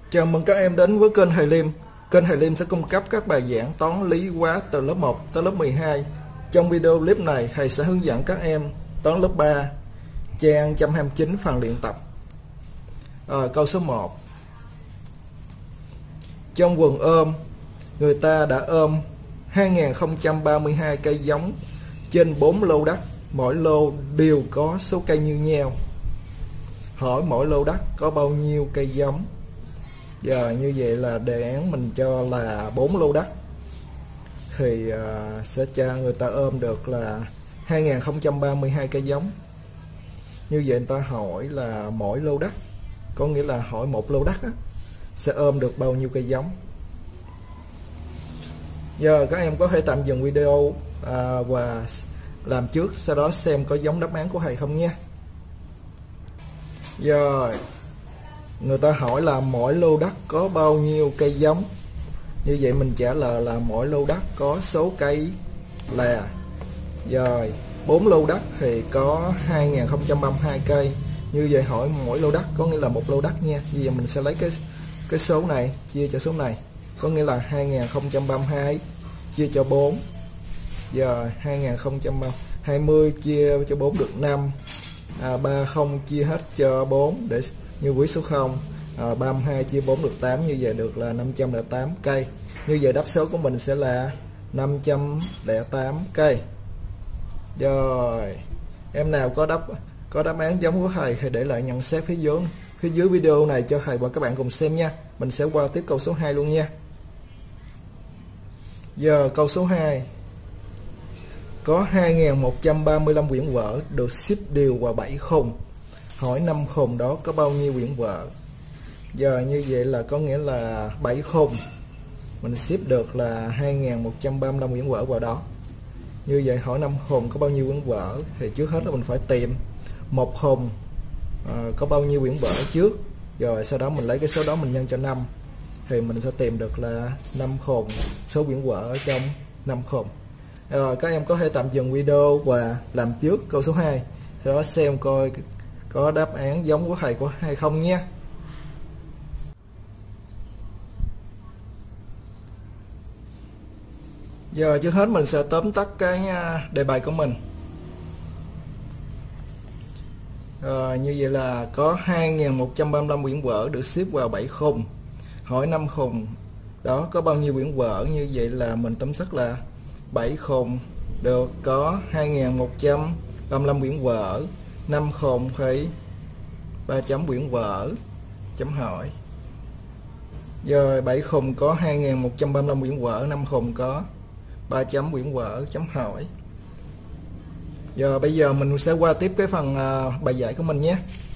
Chào mừng các em đến với kênh Thầy Liêm. Kênh Thầy Liêm sẽ cung cấp các bài giảng toán lý hóa từ lớp 1 tới lớp 12. Trong video clip này, thầy sẽ hướng dẫn các em toán lớp 3, trang 129 phần luyện tập. Câu số 1. Trong vườn ươm, người ta đã ươm 2032 cây giống trên 4 lô đất, mỗi lô đều có số cây như nhau. Hỏi mỗi lô đất có bao nhiêu cây giống? Giờ như vậy là đề án mình cho là 4 lô đất thì sẽ cho người ta ôm được là 2032 cây giống. Như vậy người ta hỏi là mỗi lô đất, có nghĩa là hỏi một lô đất á, sẽ ôm được bao nhiêu cây giống. Giờ các em có thể tạm dừng video và làm trước, sau đó xem có giống đáp án của thầy không nha. Rồi người ta hỏi là mỗi lô đất có bao nhiêu cây giống. Như vậy mình trả lời là mỗi lô đất có số cây là, rồi 4 lô đất thì có 2032 cây. Như vậy hỏi mỗi lô đất có nghĩa là một lô đất nha. Như vậy mình sẽ lấy cái số này chia cho số này, có nghĩa là 2032 chia cho 4. Giờ 2020 chia cho 4 được 5. 30 chia hết cho 4 để như quý số 0. 32 chia 4 được 8, như vậy được là 508 cây. Như vậy đáp số của mình sẽ là 508 cây. Rồi em nào có đáp án giống của thầy thì để lại nhận xét phía dưới video này cho thầy và các bạn cùng xem nha. Mình sẽ qua tiếp câu số 2 luôn nha. Giờ câu số 2. Có 2135 quyển vở được xếp đều vào 7 khung. Hỏi 5 khung đó có bao nhiêu quyển vở? Giờ như vậy là có nghĩa là 7 khung, mình xếp được là 2135 quyển vở vào đó. Như vậy hỏi 5 khung có bao nhiêu quyển vở thì trước hết là mình phải tìm một khung có bao nhiêu quyển vở trước, rồi sau đó mình lấy cái số đó mình nhân cho 5 thì mình sẽ tìm được là 5 khung, số quyển vở ở trong 5 khung. Rồi các em có thể tạm dừng video và làm trước câu số 2, sau đó xem coi có đáp án giống của thầy của hay không nhé. Giờ trước hết mình sẽ tóm tắt cái đề bài của mình. Như vậy là có 2135 quyển vở được xếp vào 7 khung. Hỏi 5 khung đó có bao nhiêu quyển vở? Như vậy là mình tóm tắt là 7 khung được có 2135 quyển vở. 5 khung thì 3 chấm quyển vở chấm hỏi. Giờ 7 khung có 2135 quyển vở, 5 khung có 3 chấm quyển vở chấm hỏi. Giờ bây giờ mình sẽ qua tiếp cái phần bài giải của mình nhé.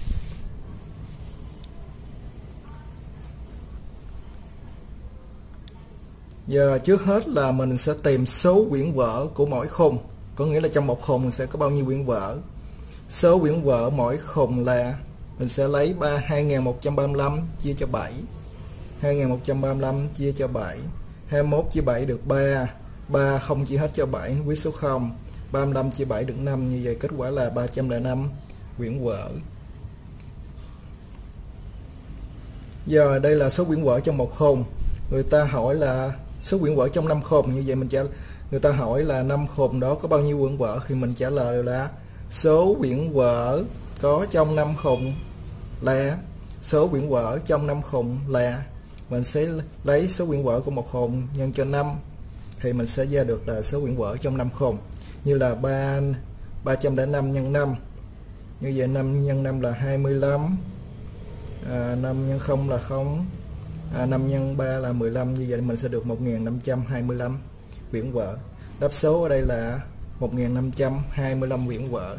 Giờ trước hết là mình sẽ tìm số quyển vở của mỗi khung, có nghĩa là trong một khung mình sẽ có bao nhiêu quyển vở. Số quyển vở mỗi khung là mình sẽ lấy 2135 chia cho 7. 2135 chia cho 7, 21 chia 7 được 3. 3 không chia hết cho 7, quý số 0. 35 chia 7 được 5, như vậy kết quả là 305 quyển vở. Giờ đây là số quyển vở trong một khung. Người ta hỏi là số quyển vở trong 5 khung, như vậy mình người ta hỏi là 5 khung đó có bao nhiêu quyển vở thì mình trả lời là số quyển vở có trong 5 khung là số quyển vở trong 5 khung là, mình sẽ lấy số quyển vở của một khung nhân cho 5 thì mình sẽ ra được là số quyển vở trong 5 khung, như là 305 nhân 5. Như vậy 5 nhân 5 là 25, 5 nhân 0 là 0, 5 nhân 3 là 15. Như vậy mình sẽ được 1525 quyển vở. Đáp số ở đây là 1525 quyển vở.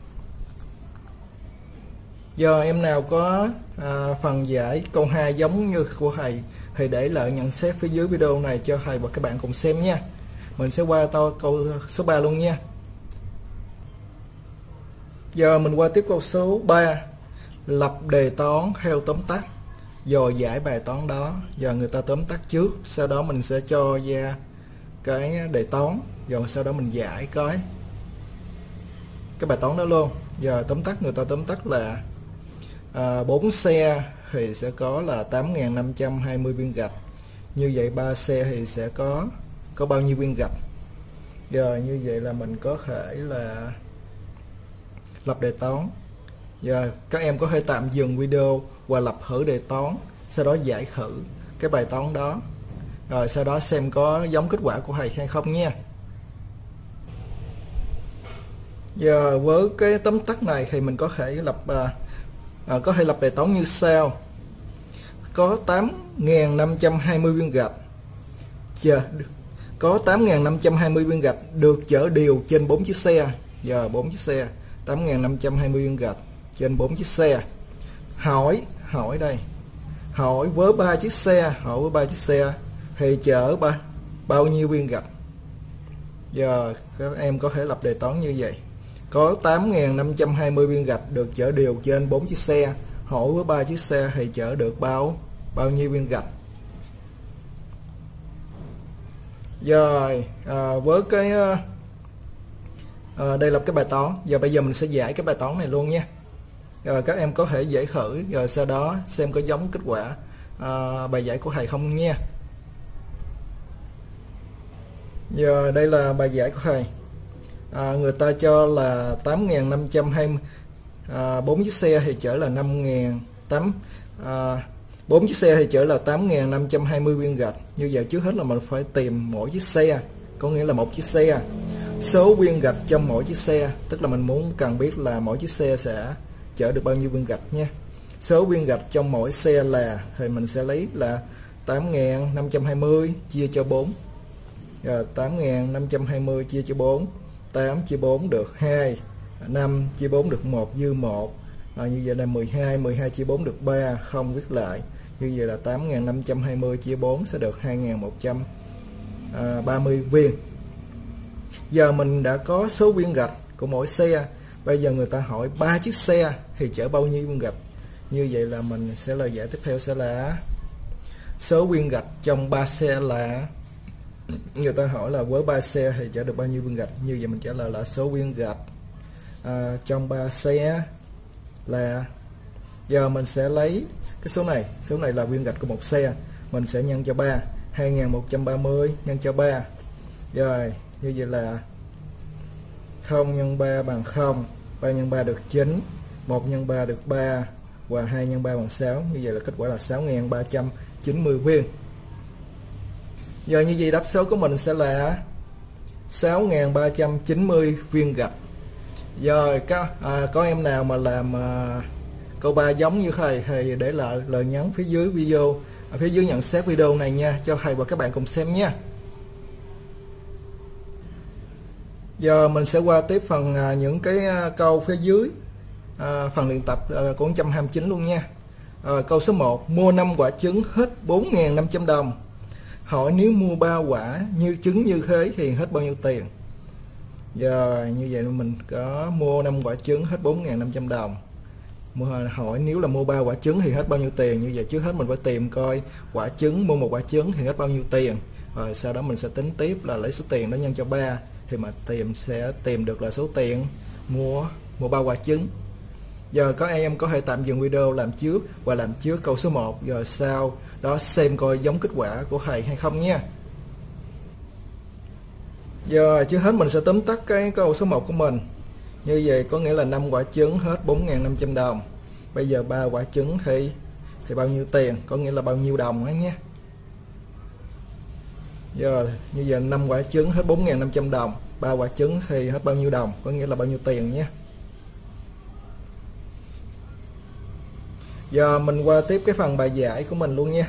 Giờ em nào có phần giải câu 2 giống như của thầy thì để lại nhận xét phía dưới video này cho thầy và các bạn cùng xem nha. Mình sẽ qua câu số 3 luôn nha. Giờ mình qua tiếp câu số 3. Lập đề toán theo tóm tắt rồi giải bài toán đó. Giờ người ta tóm tắt trước, sau đó mình sẽ cho ra cái đề toán, rồi sau đó mình giải cái bài toán đó luôn. Giờ tóm tắt, người ta tóm tắt là 4 xe thì sẽ có là 8.520 viên gạch. Như vậy 3 xe thì sẽ có bao nhiêu viên gạch? Giờ như vậy là mình có thể là lập đề toán. Giờ các em có thể tạm dừng video và lập thử đề toán, sau đó giải thử cái bài toán đó, rồi sau đó xem có giống kết quả của thầy hay không nha. Giờ với cái tóm tắt này thì mình có thể lập đề toán như sau. Có 8.520 viên gạch. Có 8.520 viên gạch được chở đều trên 4 chiếc xe. Giờ 4 chiếc xe, 8.520 viên gạch trên 4 chiếc xe. Hỏi với 3 chiếc xe, thì chở bao nhiêu viên gạch? Giờ các em có thể lập đề toán như vậy. Có 8.520 viên gạch được chở đều trên 4 chiếc xe. Hỏi với 3 chiếc xe thì chở được bao nhiêu viên gạch? Rồi với cái đây là cái bài toán. Giờ bây giờ mình sẽ giải cái bài toán này luôn nha. Rồi các em có thể giải thử, rồi sau đó xem có giống kết quả bài giải của thầy không nha. Giờ đây là bài giải của thầy. Người ta cho là 8.520 4 chiếc xe thì chở là 4 chiếc xe thì chở là 8.520 viên gạch. Như vậy trước hết là mình phải tìm mỗi chiếc xe, có nghĩa là một chiếc xe, số viên gạch trong mỗi chiếc xe, tức là mình cần biết là mỗi chiếc xe sẽ chở được bao nhiêu viên gạch nha. Số viên gạch trong mỗi xe là, thì mình sẽ lấy là 8.520 chia cho 4. Rồi 8.520 chia cho 4, 8 chia 4 được 2, 5 chia 4 được 1 dư 1. Như vậy là 12 chia 4 được 3, không viết lại. Như vậy là 8.520 chia 4 sẽ được 2.130 viên. Giờ mình đã có số viên gạch của mỗi xe. Bây giờ người ta hỏi 3 chiếc xe thì chở bao nhiêu viên gạch? Như vậy là mình sẽ lời giải tiếp theo sẽ là số viên gạch trong 3 xe là, người ta hỏi là với 3 xe thì chở được bao nhiêu viên gạch. Như vậy mình trả lời là số viên gạch trong 3 xe là, giờ mình sẽ lấy cái số này là viên gạch của một xe, mình sẽ nhân cho 3, 2.130 nhân cho 3. Rồi như vậy là 0 nhân 3 bằng 0, 3 nhân 3 được 9, 1 nhân 3 được 3 và 2 nhân 3 bằng 6. Như vậy là kết quả là 6.390 viên. Giờ như vậy đáp số của mình sẽ là 6.390 viên gạch. Rồi có em nào mà làm câu 3 giống như thầy thì để lại lời nhắn phía dưới video, phía dưới nhận xét video này nha, cho thầy và các bạn cùng xem nha. Giờ mình sẽ qua tiếp phần những cái câu phía dưới, phần luyện tập của 129 luôn nha. Câu số 1, mua 5 quả trứng hết 4.500 đồng. Hỏi nếu mua 3 quả như trứng như thế thì hết bao nhiêu tiền? Giờ như vậy mình có mua 5 quả trứng hết 4.500 đồng. Hỏi nếu là mua 3 quả trứng thì hết bao nhiêu tiền? Như vậy trước hết mình phải tìm coi quả trứng, mua 1 quả trứng thì hết bao nhiêu tiền. Rồi sau đó mình sẽ tính tiếp là lấy số tiền đó nhân cho 3 thì mà sẽ tìm được là số tiền mua 3 quả trứng. Giờ có em có thể tạm dừng video làm trước và làm trước câu số 1, rồi sau đó xem coi giống kết quả của thầy hay không nha. Giờ trước hết mình sẽ tóm tắt cái câu số 1 của mình. Như vậy có nghĩa là 5 quả trứng hết 4.500 đồng. Bây giờ 3 quả trứng thì bao nhiêu tiền, có nghĩa là bao nhiêu đồng đó nhé. Giờ như vậy 5 quả trứng hết 4.500 đồng, 3 quả trứng thì hết bao nhiêu đồng, có nghĩa là bao nhiêu tiền nhé. Giờ mình qua tiếp cái phần bài giải của mình luôn nha.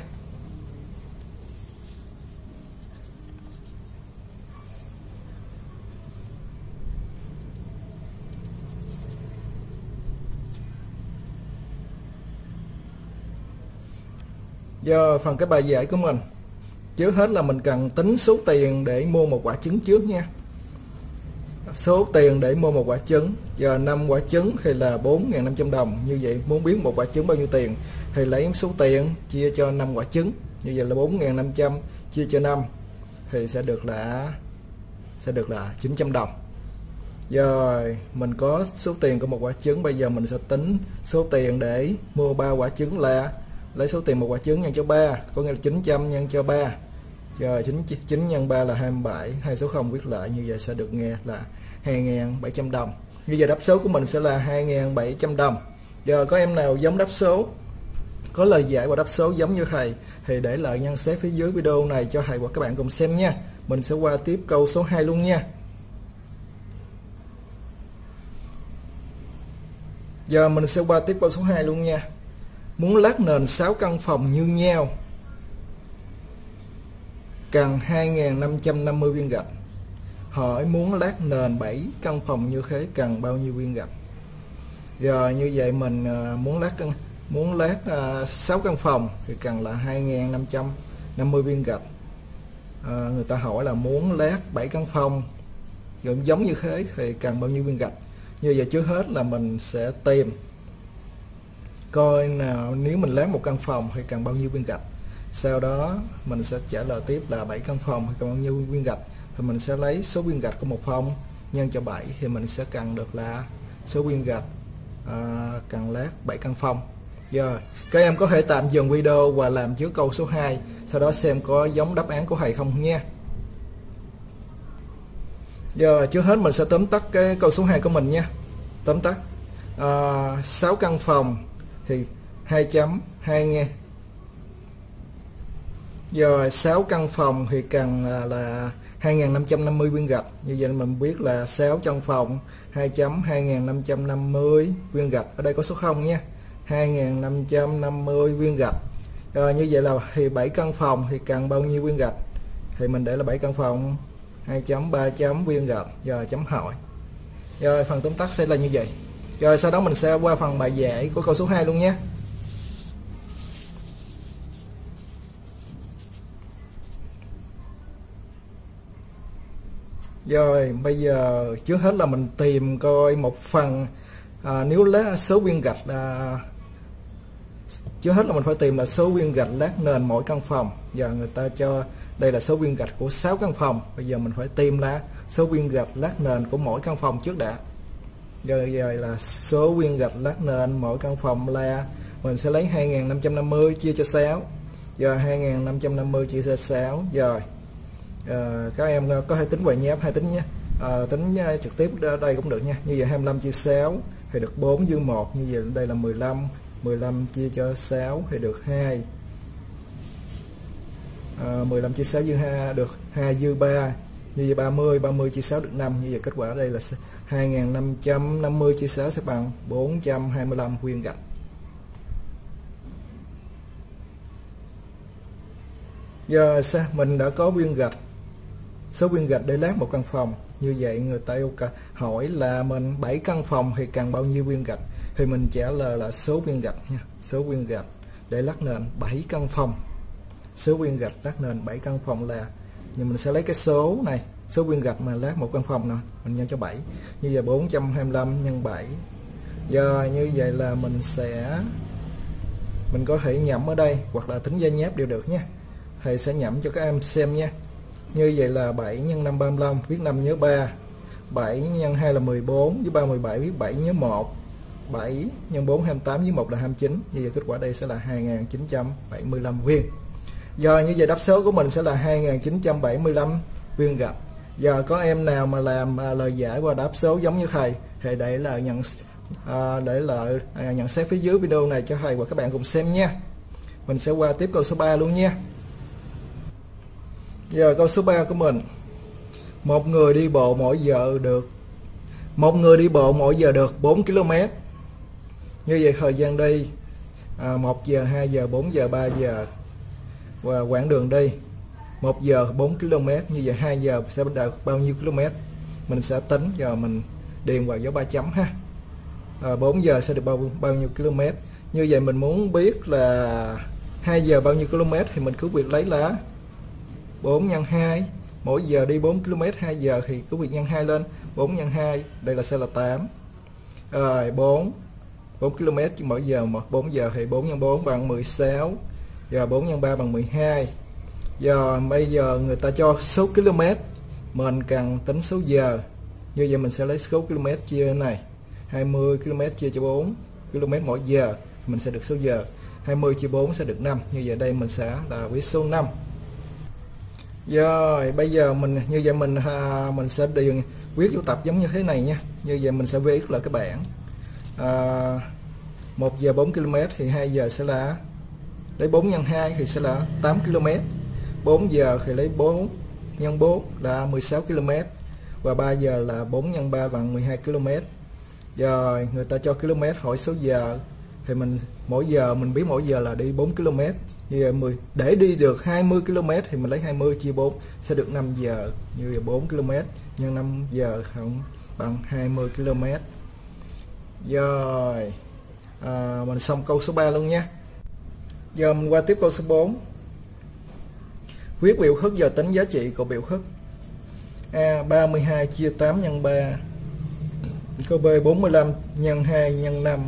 Giờ phần cái bài giải của mình, trước hết là mình cần tính số tiền để mua 1 quả trứng trước nha. Số tiền để mua 1 quả trứng, giờ 5 quả trứng thì là 4.500 đồng. Như vậy muốn biết 1 quả trứng bao nhiêu tiền thì lấy số tiền chia cho 5 quả trứng. Như vậy là 4.500 chia cho 5 thì sẽ được là 900 đồng. Rồi mình có số tiền của 1 quả trứng, bây giờ mình sẽ tính số tiền để mua 3 quả trứng là lấy số tiền một quả trứng nhân cho 3, có nghĩa là 900 nhân cho 3. Rồi 9 nhân 3 là 27, hai số 0 viết lại như vậy sẽ được nghe là 2.700 đồng. Như vậy đáp số của mình sẽ là 2.700 đồng. Giờ có em nào giống đáp số, có lời giải và đáp số giống như thầy thì để lại nhận xét phía dưới video này cho thầy và các bạn cùng xem nha. Mình sẽ qua tiếp câu số 2 luôn nha. Giờ mình sẽ qua tiếp câu số 2 luôn nha. Muốn lát nền 6 căn phòng như nhau, cần 2.550 viên gạch. Hỏi muốn lát nền 7 căn phòng như thế cần bao nhiêu viên gạch? Giờ như vậy mình muốn lát 6 căn phòng thì cần là 2.550 viên gạch. Người ta hỏi là muốn lát 7 căn phòng giống như thế thì cần bao nhiêu viên gạch? Như vậy trước hết là mình sẽ tìm coi nào nếu mình lát một căn phòng thì cần bao nhiêu viên gạch. Sau đó mình sẽ trả lời tiếp là 7 căn phòng thì cần bao nhiêu viên gạch, thì mình sẽ lấy số viên gạch của một phòng nhân cho 7 thì mình sẽ cần được là số viên gạch cần lát 7 căn phòng. Giờ các em có thể tạm dừng video và làm trước câu số 2, sau đó xem có giống đáp án của thầy không nha. Giờ trước hết mình sẽ tóm tắt cái câu số 2 của mình nha. Tóm tắt 6 căn phòng thì 2.2 Giờ 6 căn phòng thì cần là 2.550 viên gạch. Như vậy mình biết là 6 căn phòng 2.2550 viên gạch. Ở đây có số 0 nha. 2.550 viên gạch. Như vậy là thì 7 căn phòng thì cần bao nhiêu viên gạch? Thì mình để là 7 căn phòng 2.3 viên gạch. Giờ chấm hỏi. Rồi phần tóm tắt sẽ là như vậy. Rồi sau đó mình sẽ qua phần bài giải của câu số 2 luôn nhé. Rồi bây giờ trước hết là mình tìm coi một phần nếu lấy số viên gạch trước hết là mình phải tìm là số viên gạch lát nền mỗi căn phòng. Giờ người ta cho đây là số viên gạch của 6 căn phòng. Bây giờ mình phải tìm là số viên gạch lát nền của mỗi căn phòng trước đã. Giờ là số viên gạch lát nền mỗi căn phòng là mình sẽ lấy 2.550 chia cho 6. Giờ 2.550 chia cho 6. Rồi các em có thể tính bài nháp hay tính nhé, tính trực tiếp ở đây cũng được nha. Như vậy 25 chia 6 thì được 4 dư 1. Như vậy đây là 15. 15 chia cho 6 thì được 2. 15 chia 6 dư 2 được 2 dư 3. Như vậy 30. 30 chia 6 được 5. Như vậy kết quả ở đây là 2.550 chia 6 sẽ bằng 425 viên gạch. Giờ mình đã có viên gạch, số viên gạch để lát một căn phòng. Như vậy người ta yêu cầu hỏi là mình 7 căn phòng thì cần bao nhiêu viên gạch, thì mình trả lời là số viên gạch nha. Số viên gạch để lát nền 7 căn phòng. Số viên gạch lát nền 7 căn phòng là, nhưng mình sẽ lấy cái số này, số viên gạch mà lát một căn phòng nè, mình nhân cho 7. Như vậy 425 nhân 7. Giờ như vậy là mình có thể nhẩm ở đây hoặc là tính gia nháp đều được nha. Thầy sẽ nhẩm cho các em xem nha. Như vậy là 7 nhân 5 35, viết 5 nhớ 3. 7 nhân 2 là 14, với 3 17, viết 7 nhớ 1. 7 nhân 4 28, với 1 là 29. Như vậy kết quả đây sẽ là 2.975 viên. Giờ như vậy đáp số của mình sẽ là 2.975 viên gạch. Giờ có em nào mà làm lời giải và đáp số giống như thầy thì để lại nhận xét phía dưới video này cho thầy và các bạn cùng xem nha. Mình sẽ qua tiếp câu số 3 luôn nha. Giờ câu số 3 của mình, một người đi bộ mỗi giờ được 4 km. Như vậy thời gian đi 1 giờ, 2 giờ, 4 giờ, 3 giờ, và quãng đường đi 1 giờ 4 km. Như vậy 2 giờ sẽ bắt đầu bao nhiêu km? Mình sẽ tính, giờ mình điền vào dấu 3 chấm ha. 4 giờ sẽ được bao nhiêu km. Như vậy mình muốn biết là 2 giờ bao nhiêu km thì mình cứ việc lấy là 4 nhân 2. Mỗi giờ đi 4 km, 2 giờ thì cứ việc nhân 2 lên. 4 nhân 2, đây là sẽ là 8. Rồi 4 km mỗi giờ, 4 giờ thì 4 nhân 4 bằng 16. Giờ 4 nhân 3 bằng 12. Giờ bây giờ người ta cho số km, mình cần tính số giờ. Như vậy mình sẽ lấy số km chia này, 20 km chia cho 4 km mỗi giờ, mình sẽ được số giờ. 20 chia 4 sẽ được 5. Như vậy đây mình sẽ là viết số 5. Rồi bây giờ mình như vậy mình sẽ điền viết vô tập giống như thế này nha. Như vậy mình sẽ viết là cái bảng 1 giờ 4 km thì 2 giờ sẽ là lấy 4 nhân 2 thì sẽ là 8 km. 4 giờ thì lấy 4 nhân 4 là 16 km. Và 3 giờ là 4 nhân 3 bằng 12 km. Rồi người ta cho km hỏi số giờ thì mình mỗi giờ mình biết mỗi giờ là đi 4 km. Như vậy để đi được 20 km thì mình lấy 20 chia 4 sẽ được 5 giờ. Như vậy 4 km nhân 5 giờ không bằng 20 km. Rồi mình xong câu số 3 luôn nha. Giờ mình qua tiếp câu số 4. Viết biểu thức giờ tính giá trị của biểu thức. A 32 chia 8 nhân 3. Câu B 45 nhân 2 nhân 5.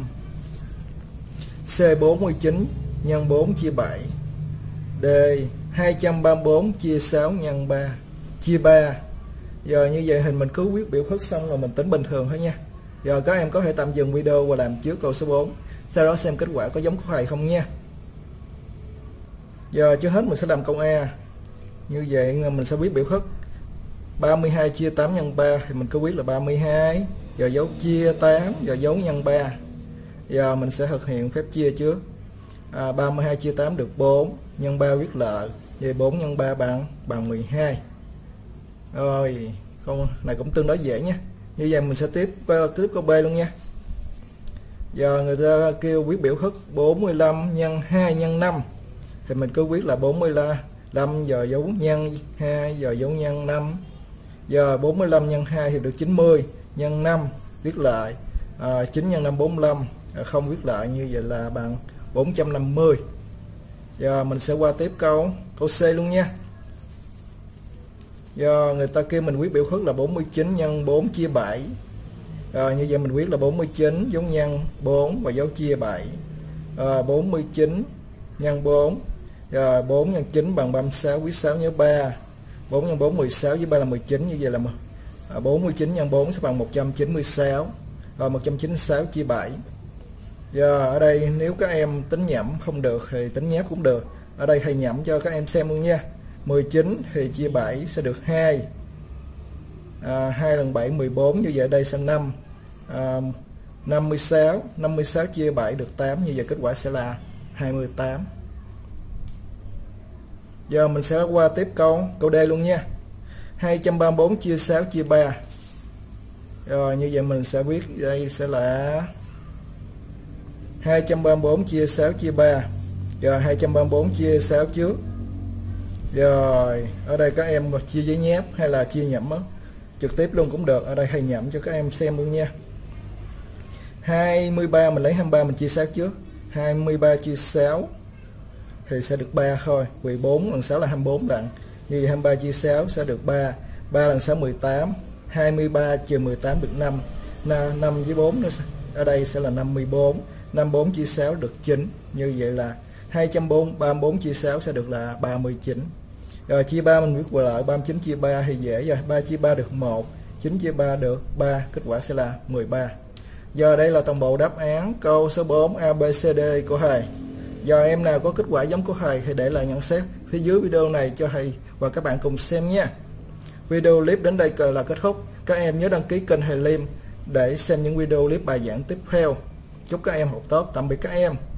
C 49 nhân 4 chia 7. D 234 chia 6 nhân 3 chia 3. Giờ như vậy hình mình cứ viết biểu thức xong rồi mình tính bình thường thôi nha. Giờ các em có thể tạm dừng video và làm trước câu số 4, sau đó xem kết quả có giống của thầy không nha. Giờ trước hết mình sẽ làm câu A. Như vậy mình sẽ viết biểu thức 32 chia 8 nhân 3 thì mình cứ viết là 32, giờ dấu chia 8, giờ dấu nhân 3. Giờ mình sẽ thực hiện phép chia trước. 32 chia 8 được 4, nhân 3 viết lợi, vậy 4 nhân 3 bằng 12. Rồi câu này cũng tương đối dễ nha. Như vậy mình sẽ tiếp câu B luôn nha. Giờ người ta kêu viết biểu thức 45 nhân 2 nhân 5 thì mình cứ viết là 45, giờ dấu nhân 2, giờ dấu nhân 5. Giờ 45 nhân 2 thì được 90, nhân 5 viết lại 9 nhân 5 45, không viết lại, như vậy là bằng 450. Giờ mình sẽ qua tiếp câu C luôn nha. Giờ người ta kêu mình viết biểu thức là 49 nhân 4 chia 7. Như vậy mình viết là 49 dấu nhân 4 và dấu chia 7. 49 nhân 4. 4 nhân 9 bằng 36, viết 6 nhớ 3. 4 nhân 4 16 với 3 là 19, như vậy là 49 nhân 4 sẽ bằng 196. 196 chia 7. Giờ ở đây nếu các em tính nhẩm không được thì tính nháp cũng được. Ở đây thầy nhẩm cho các em xem luôn nha. 19 thì chia 7 sẽ được 2. 2 lần 7 14, như vậy ở đây sẽ 5. 56 chia 7 được 8, như vậy kết quả sẽ là 28. Giờ mình sẽ qua tiếp câu D luôn nha. 234 chia 6 chia 3. Rồi như vậy mình sẽ viết đây sẽ là 234 chia 6 chia 3. Giờ 234 chia 6 trước. Rồi ở đây các em chia giấy nháp hay là chia nhẩm trực tiếp luôn cũng được. Ở đây thầy nhẩm cho các em xem luôn nha. 23 mình lấy 23 mình chia 6 trước. 23 chia 6 thì sẽ được 3 thôi, vì 4 lần 6 là 24 lần. Như vậy 23 chia 6 sẽ được 3. 3 lần 6 18. 23 trừ 18 được 5. 5 với 4 nữa, ở đây sẽ là 54. 54 chia 6 được 9. Như vậy là 234 chia 6 sẽ được là 39. Rồi chia 3 mình viết lại 39 chia 3 thì dễ rồi. 3 chia 3 được 1. 9 chia 3 được 3. Kết quả sẽ là 13. Giờ đây là toàn bộ đáp án câu số 4 ABCD của thầy. Giờ em nào có kết quả giống của thầy thì để lại nhận xét phía dưới video này cho thầy và các bạn cùng xem nha. Video clip đến đây là kết thúc. Các em nhớ đăng ký kênh thầy Liêm để xem những video clip bài giảng tiếp theo. Chúc các em học tốt. Tạm biệt các em.